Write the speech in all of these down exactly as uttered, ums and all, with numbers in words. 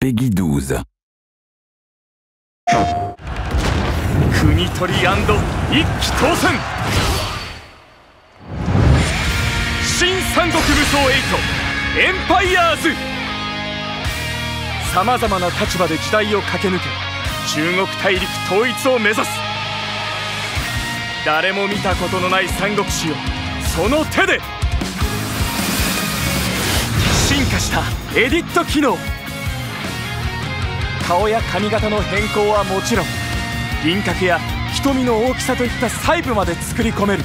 Peggy douze。 国取り&一騎当選。新三国武装エイトエンパイアーズ。さまざまな立場で時代を駆け抜け中国大陸統一を目指す。誰も見たことのない三国志をその手で。進化したエディット機能。顔や髪型の変更はもちろん、輪郭や瞳の大きさといった細部まで作り込める。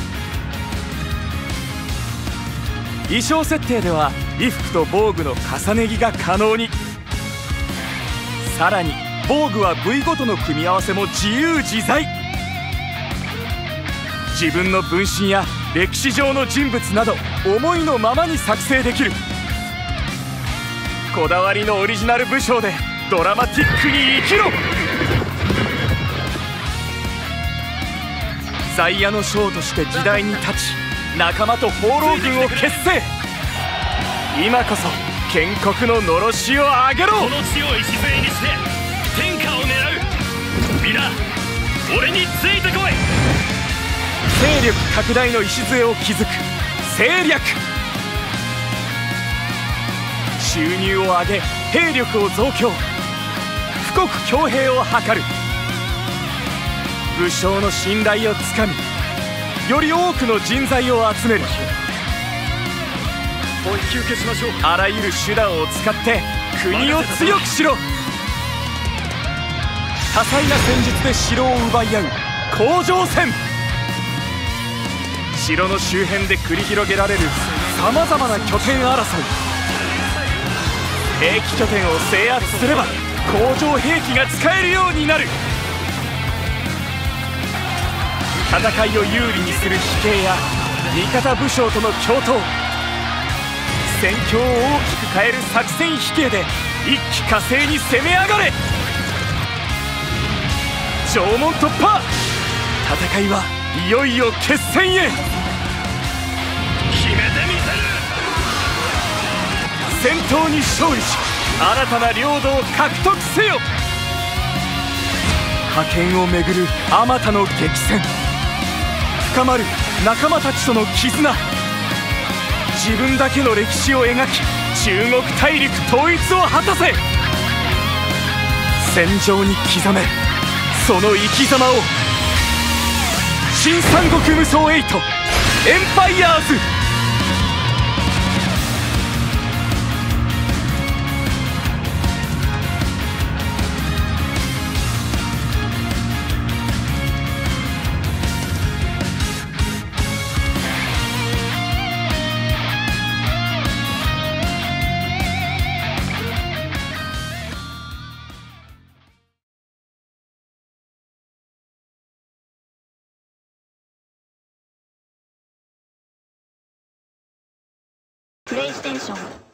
衣装設定では衣服と防具の重ね着が可能に。さらに防具は部位ごとの組み合わせも自由自在。自分の分身や歴史上の人物など思いのままに作成できる。こだわりのオリジナル武将でドラマティックに生きろ。在野の将として時代に立ち、仲間と放浪軍を結成。今こそ建国ののろしを上げろ。 この地を礎にして天下を狙う。皆俺についてこい。 勢力拡大の礎を築く政略。収入を上げ兵力を増強。富国強兵を図る。武将の信頼をつかみ、より多くの人材を集める。 休憩しましょう。 あらゆる手段を使って国を強くしろ。多彩な戦術で城を奪い合う攻城戦。城の周辺で繰り広げられるさまざまな拠点争い。兵器拠点を制圧すれば工場兵器が使えるようになる。戦いを有利にする飛型や味方武将との共闘。戦況を大きく変える作戦飛型で一気呵成に攻め上がれ。城門突破。戦いはいよいよ決戦へ。 決めてみせる。 戦闘に勝利し新たな領土を獲得せよ。覇権をめぐるあまたの激戦。深まる仲間たちとの絆。自分だけの歴史を描き中国大陸統一を果たせ。戦場に刻めその生き様を。新三国無双エイトエンパイアーズ。 プレイステーション